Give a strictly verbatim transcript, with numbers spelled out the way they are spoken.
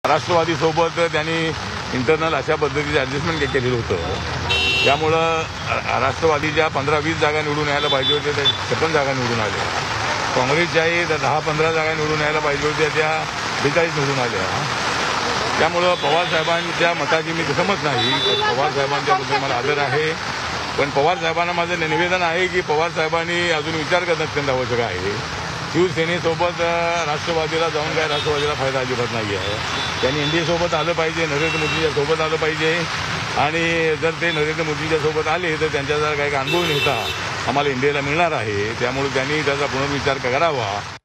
राष्ट्रवादीसोबत त्यांनी इंटरनल अशा पद्धतीचं ॲडजस्टमेंट केलेलं होतं. त्यामुळं राष्ट्रवादीच्या पंधरा वीस जागा निवडून यायला पाहिजे होत्या त्या छप्पन जागा निवडून आल्या. काँग्रेसच्याही दहा पंधरा जागा निवडून यायला पाहिजे होत्या त्या बेचाळीस निवडून आल्या. त्यामुळं पवारसाहेबांच्या मताची मी सहमत नाही. पवारसाहेबांच्याबद्दल मला आदर आहे, पण पवारसाहेबांना माझं निवेदन आहे की पवारसाहेबांनी अजून विचार करणं अत्यंत आवश्यक आहे. शिवसेनेसोबत राष्ट्रवादीला जाऊन काय राष्ट्रवादीला फायदा अजिबात नाही आहे. त्यांनी एनडीएसोबत आलं पाहिजे, नरेंद्र मोदींच्या सोबत आलं पाहिजे. आणि जर ते नरेंद्र मोदींच्या सोबत आले तर त्यांच्या जर काही अनुभव नेता आम्हाला इंडियाला मिळणार आहे. त्यामुळे त्यांनी त्याचा पुनर्विचार करावा.